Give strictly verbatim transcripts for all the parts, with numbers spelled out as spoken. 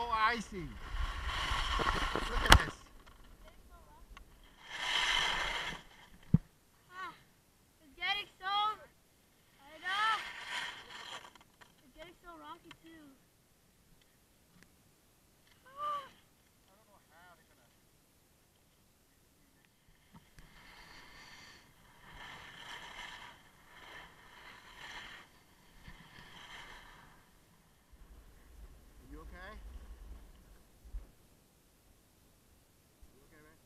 icy. Look at this. Ah, it's getting so. I know. It's getting so rocky too. Ah. Are you okay? You okay, man?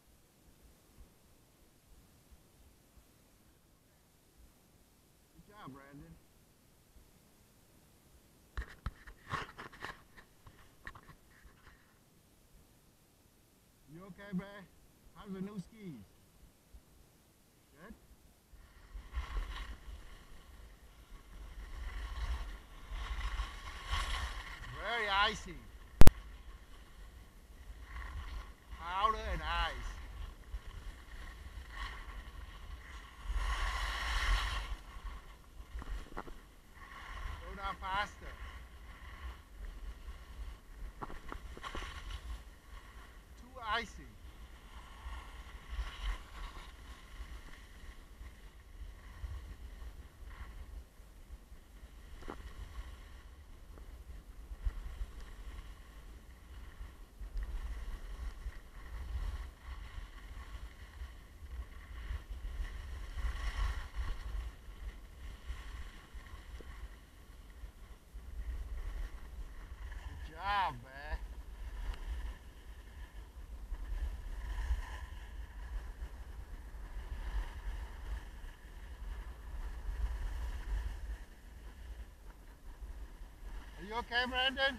Good job, Brandon. You okay, man? How's the new skis? Good? Very icy. Powder and ice. Go down faster. Too icy. Good job, man. Are you okay, Brandon?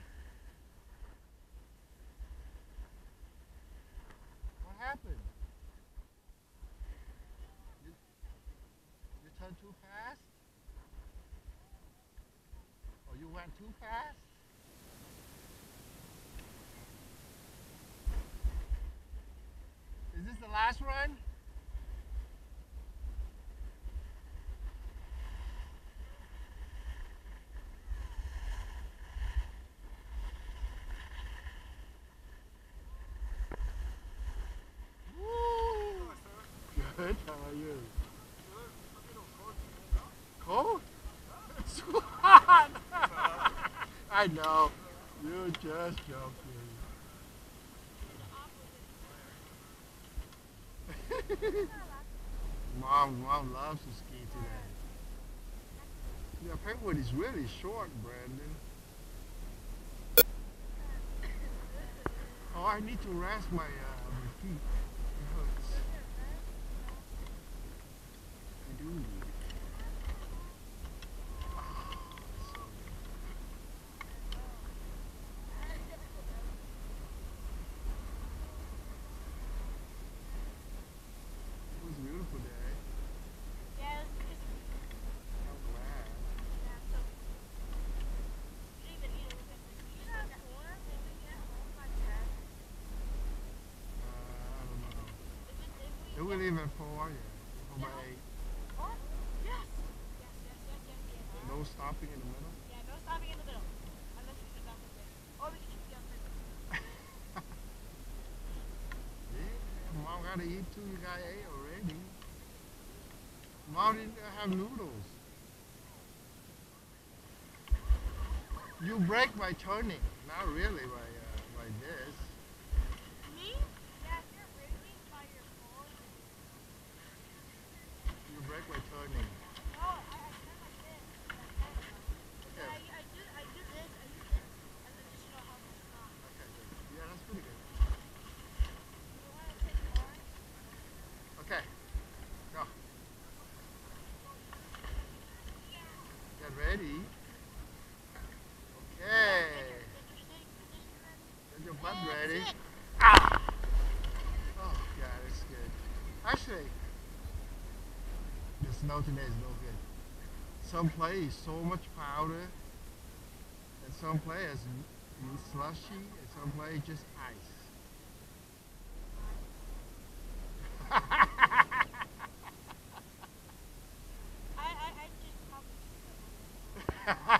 What happened? You, you turned too fast? Or you went too fast? Is this the last run? Woo! Good, how are you? Cold? It's hot! I know. You're just joking. Mom, mom loves to ski today. Yeah, Penguin is really short, Brandon. Oh, I need to rest my, uh, my feet. It hurts. I do need it. Ah, so good. It was a beautiful day. Yeah, it's just. I'm glad. Yeah, so. You didn't even eat it. You got four? Did we get home by ten? Uh, I don't know. If it, if we. It wasn't even four yet. Four by eight. Oh, yes. Yes, yes, yes, yes, yes. No stopping in the middle. Yeah, no stopping in the middle. Unless we get down the stairs. Or we can eat the other. Yeah, mom gotta eat too. You got eight already. Mom didn't have noodles. You break by turning, not really by uh, by this. Me? Yeah, if you're breaking by your phone. You break by turning. No, I, I turn like this. Yeah, Okay. I, I do I do this, I do this, and then just show how to stop. Okay, good. Yeah, that's pretty good. You want to take more? Okay, go. Get ready. Okay. Get your butt ready. Ah! Oh, yeah, that's good. Actually, the snow today is no good. Some place so much powder, and some place is slushy, and some place just ice. I, I, I just probably.